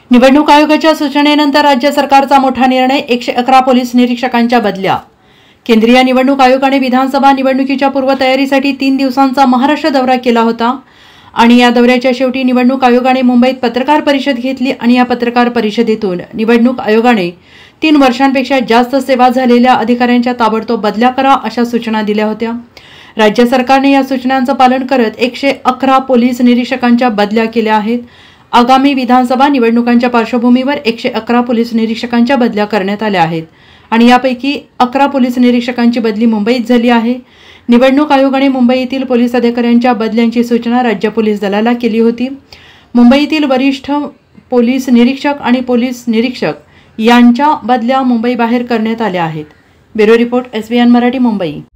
निवडणूक आयोगाच्या सूचनेनंतर राज्य सरकारचा मोठा निर्णय, 111 पोलीस निरीक्षकांच्या बदल्या। केंद्रीय निवडणूक आयोगाने विधानसभा निवडणुकीच्या पूर्वतयारीसाठी 3 दिवसांचा महाराष्ट्र दौरा केला होता आणि या दौऱ्याच्या शेवटी निवडणूक आयोगाने मुंबईत पत्रकार परिषद घेतली आणि या पत्रकार परिषदेतून निवडणूक आयोगाने 3 वर्षांपेक्षा जास्त सेवा झालेल्या अधिकाऱ्यांच्या ताबडतोब बदल्या करा अशा सूचना दिल्या होत्या। राज्य सरकारने या सूचनांचं पालन करत 111 पोलीस निरीक्षकांच्या बदल्या केल्या आहेत। आगामी विधानसभा निवडणुकांच्या पार्श्वभूमीवर 111 पोलीस निरीक्षकांच्या बदल्या करण्यात आल्या आहेत आणि यापैकी 11 पोलीस निरीक्षकांची बदली मुंबईत झाली आहे। निवडणूक आयोगाने मुंबईतील पोलीस अधिकाऱ्यांच्या बदल्यांची सूचना राज्य पोलीस दलाला केली होती। मुंबईतील वरिष्ठ पोलीस निरीक्षक आणि पोलीस निरीक्षक यांच्या बदल्या मुंबई बाहेर करण्यात आल्या आहेत। Bureau report, SVN Marathi, Mumbai.